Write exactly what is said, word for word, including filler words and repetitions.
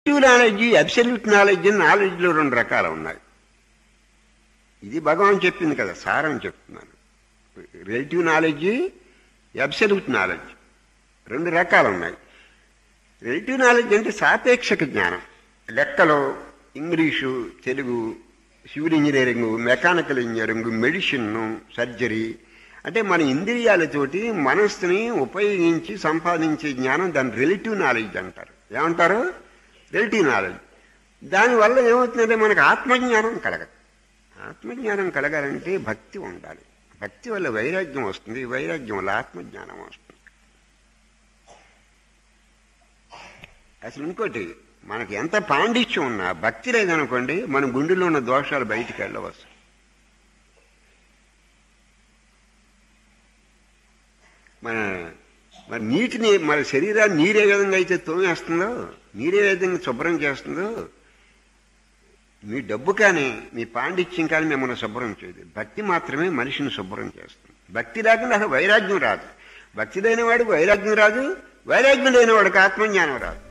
Relative knowledge, absolute knowledge అని నాలెడ్జ్లో రెండు రకాలు ఉన్నాయి. ఇది భగవాన్ చెప్పింది కదా, సారం చెప్తున్నాను. రిలేటివ్ నాలెడ్జ్, అబ్సల్యూట్ నాలెడ్జ్ రెండు రకాలు ఉన్నాయి. రిలేటివ్ నాలెడ్జ్ అంటే సాపేక్షక జ్ఞానం. లెక్కలు, English, Telugu, civil engineering, mechanical engineering, medicine, surgery అంటే మన ఇంద్రియాలతోటి మనస్సుని ఉపయోగించి సంపాదించే జ్ఞానం, దాన్ని రిలేటివ్ నాలెడ్జ్ అంటారు. ఏమంటారు? Relative knowledge. దానివల్ల ఏమవుతుందంటే మనకు ఆత్మజ్ఞానం కలగదు. ఆత్మజ్ఞానం కలగాలంటే భక్తి ఉండాలి. భక్తి వల్ల వైరాగ్యం వస్తుంది, వైరాగ్యం వల్ల ఆత్మజ్ఞానం వస్తుంది. అసలు ఇంకోటి, మనకి ఎంత పాండిత్యం ఉన్నా భక్తి లేదనుకోండి, మన గుండెలో ఉన్న దోషాలు బయటికి వెళ్ళవచ్చు. మన మన నీటిని, మన శరీరాన్ని నీరే విధంగా అయితే తోమేస్తుందో, నీరే విధంగా శుభ్రం చేస్తుందో, మీ డబ్బు కానీ మీ పాండిత్యం కానీ మిమ్మల్ని శుభ్రం చేయదు. భక్తి మాత్రమే మనిషిని శుభ్రం చేస్తుంది. భక్తి లేకుండా అసలు వైరాగ్యం రాదు. భక్తి లేనివాడికి వైరాగ్యం రాదు, వైరాగ్యం లేనివాడికి ఆత్మజ్ఞానం రాదు.